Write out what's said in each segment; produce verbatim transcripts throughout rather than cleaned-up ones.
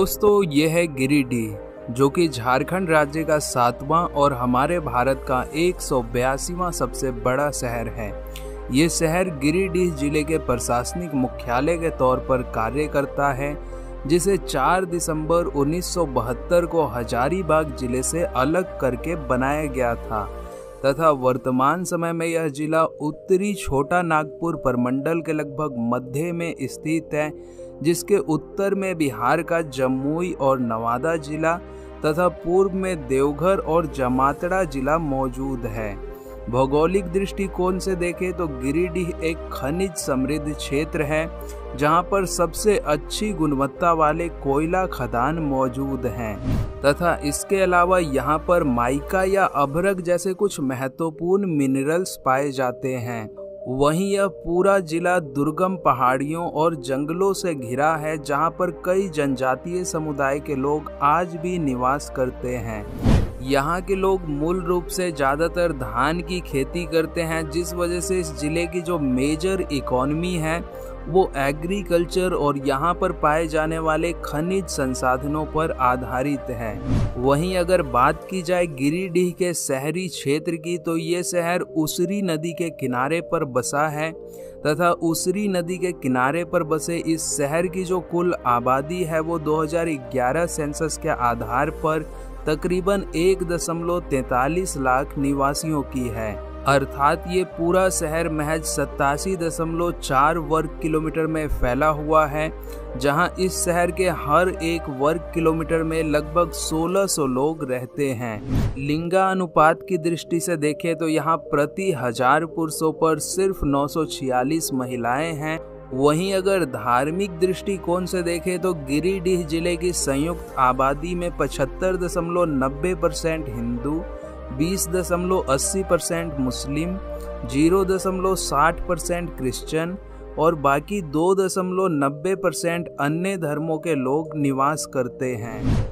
दोस्तों, ये है गिरिडीह, जो कि झारखंड राज्य का सातवां और हमारे भारत का एक सौ बयासीवां सबसे बड़ा शहर है। ये शहर गिरिडीह जिले के प्रशासनिक मुख्यालय के तौर पर कार्य करता है, जिसे चार दिसंबर उन्नीस सौ बहत्तर को हजारीबाग जिले से अलग करके बनाया गया था तथा वर्तमान समय में यह जिला उत्तरी छोटा नागपुर प्रमंडल के लगभग मध्य में स्थित है, जिसके उत्तर में बिहार का जमुई और नवादा जिला तथा पूर्व में देवघर और जामताड़ा जिला मौजूद है। भौगोलिक दृष्टिकोण से देखें तो गिरिडीह एक खनिज समृद्ध क्षेत्र है, जहां पर सबसे अच्छी गुणवत्ता वाले कोयला खदान मौजूद हैं तथा इसके अलावा यहां पर माइका या अभ्रक जैसे कुछ महत्वपूर्ण मिनरल्स पाए जाते हैं। वहीं यह पूरा जिला दुर्गम पहाड़ियों और जंगलों से घिरा है, जहां पर कई जनजातीय समुदाय के लोग आज भी निवास करते हैं। यहाँ के लोग मूल रूप से ज़्यादातर धान की खेती करते हैं, जिस वजह से इस जिले की जो मेजर इकोनॉमी है वो एग्रीकल्चर और यहाँ पर पाए जाने वाले खनिज संसाधनों पर आधारित है। वहीं अगर बात की जाए गिरिडीह के शहरी क्षेत्र की, तो ये शहर उसरी नदी के किनारे पर बसा है तथा उसरी नदी के किनारे पर बसे इस शहर की जो कुल आबादी है वो दो हज़ार ग्यारह सेंसस के आधार पर तकरीबन एक दशमलव तैंतालीस लाख निवासियों की है, अर्थात ये पूरा शहर महज सत्तासी दशमलव चार वर्ग किलोमीटर में फैला हुआ है, जहां इस शहर के हर एक वर्ग किलोमीटर में लगभग सोलह सौ लोग रहते हैं। लिंगानुपात की दृष्टि से देखें तो यहाँ प्रति हजार पुरुषों पर सिर्फ नौ सौ छियालीस महिलाएं हैं। वहीं अगर धार्मिक दृष्टिकोण से देखें तो गिरिडीह जिले की संयुक्त आबादी में पचहत्तर दशमलव नब्बे परसेंट हिंदू, बीस दशमलव अस्सी परसेंट मुस्लिम, जीरो दशमलव साठ परसेंट क्रिश्चियन और बाकी दो दशमलव नब्बे परसेंट अन्य धर्मों के लोग निवास करते हैं।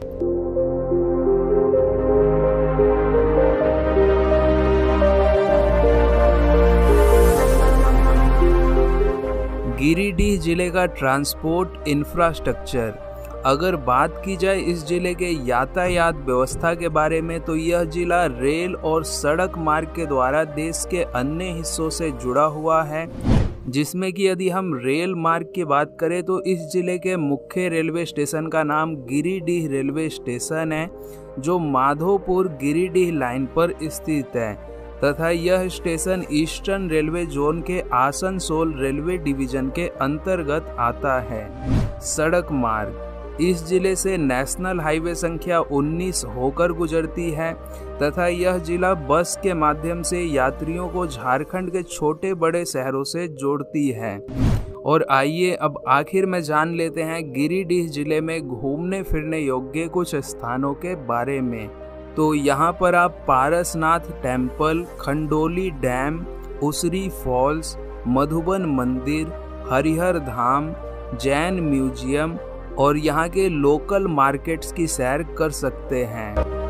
गिरिडीह जिले का ट्रांसपोर्ट इंफ्रास्ट्रक्चर, अगर बात की जाए इस जिले के यातायात व्यवस्था के बारे में, तो यह जिला रेल और सड़क मार्ग के द्वारा देश के अन्य हिस्सों से जुड़ा हुआ है, जिसमें कि यदि हम रेल मार्ग की बात करें तो इस जिले के मुख्य रेलवे स्टेशन का नाम गिरिडीह रेलवे स्टेशन है, जो माधोपुर गिरिडीह लाइन पर स्थित है तथा यह स्टेशन ईस्टर्न रेलवे जोन के आसनसोल रेलवे डिवीजन के अंतर्गत आता है। सड़क मार्ग, इस जिले से नेशनल हाईवे संख्या उन्नीस होकर गुजरती है तथा यह जिला बस के माध्यम से यात्रियों को झारखंड के छोटे बड़े शहरों से जोड़ती है। और आइए अब आखिर में जान लेते हैं गिरिडीह जिले में घूमने फिरने योग्य कुछ स्थानों के बारे में। तो यहाँ पर आप Parasnath temple, Khandoli dam, Usri falls, Madhuban मंदिर, हरिहर धाम, जैन म्यूजियम और यहाँ के लोकल मार्केट्स की सैर कर सकते हैं।